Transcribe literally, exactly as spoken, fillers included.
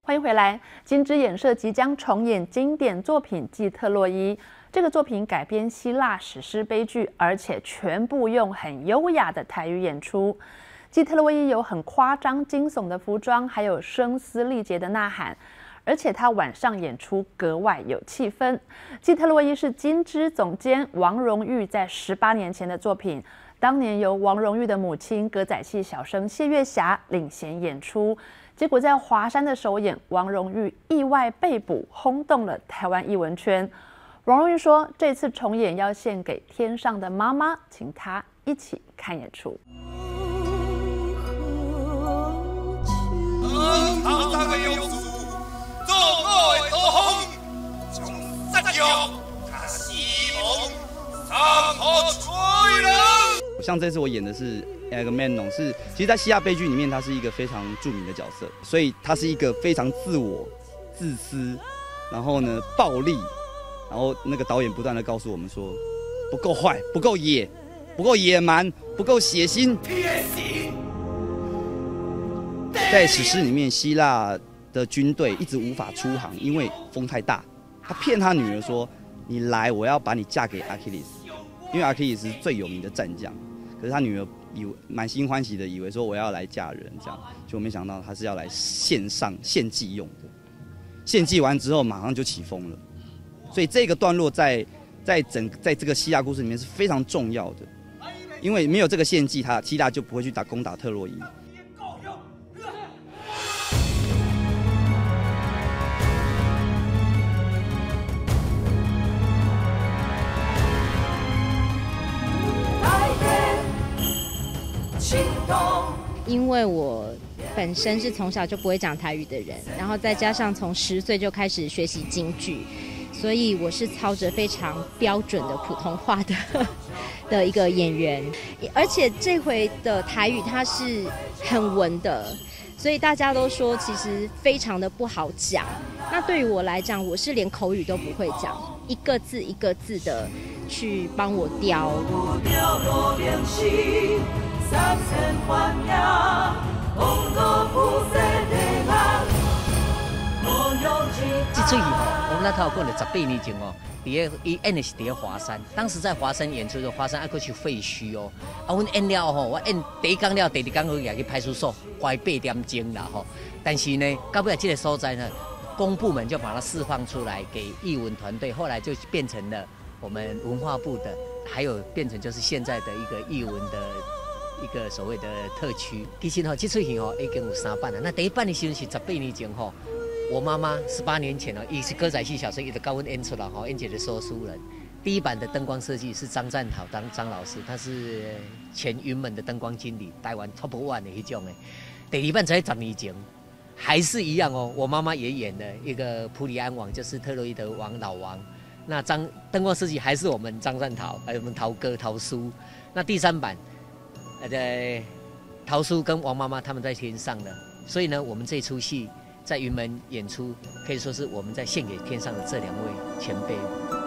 欢迎回来，金枝演社即将重演经典作品《祭特洛伊》。这个作品改编希腊史诗悲剧，而且全部用很优雅的台语演出。祭特洛伊有很夸张惊悚的服装，还有声嘶力竭的呐喊，而且他晚上演出格外有气氛。祭特洛伊是金枝总监王荣玉在十八年前的作品，当年由王荣玉的母亲歌仔戏小生谢月霞领衔演出。结果在华山的首演，王荣玉意外被捕，轰动了台湾艺文圈。王荣玉说，这次重演要献给天上的妈妈，请她一起看演出。 像这次我演的是 Agamemnon， 是其实，在希腊悲剧里面，他是一个非常著名的角色，所以他是一个非常自我、自私，然后呢暴力，然后那个导演不断的告诉我们说，不够坏，不够野，不够野蛮，不够血腥。在史诗里面，希腊的军队一直无法出航，因为风太大。他骗他女儿说：“你来，我要把你嫁给阿基里斯，因为阿基里斯是最有名的战将。”可是他女儿以为满心欢喜的以为说我要来嫁人，这样就没想到他是要来献上献祭用的。献祭完之后，马上就起风了。所以这个段落在在整在这个希腊故事里面是非常重要的，因为没有这个献祭，他希腊就不会去打攻打特洛伊。 因为我本身是从小就不会讲台语的人，然后再加上从十岁就开始学习京剧，所以我是操着非常标准的普通话的的一个演员，而且这回的台语它是很文的，所以大家都说其实非常的不好讲。那对于我来讲，我是连口语都不会讲，一个字一个字的去帮我雕。 这出戏吼，我们那套讲了十八年前哦，伫个伊演的是伫个华山，当时在华山演出的华山还阁是废墟哦。啊，阮演了吼，我演第一天了，第二天我也去派出所花八点钟啦吼。但是呢，到尾这个所在呢，公部门就把它释放出来给艺文团队，后来就变成了我们文化部的，还有变成就是现在的一个艺文的。一个所谓的特区，其实吼，这出戏吼已经有三版了。那第一版的时候是十八年前吼，我妈妈十八年前哦，伊是歌仔戏小生，伊就教阮演出来吼，演一个说书人。第一版的灯光设计是张占豪当张老师，他是前云门的灯光经理，台湾 top one 的那种的。第二版才十年前，还是一样哦。我妈妈也演了一个普里安王，就是特洛伊的王老王。那张灯光设计还是我们张占豪，还有我们陶哥陶叔。那第三版。呃，陶叔跟王妈妈他们在天上的，所以呢，我们这出戏在云门演出，可以说是我们在献给天上的这两位前辈。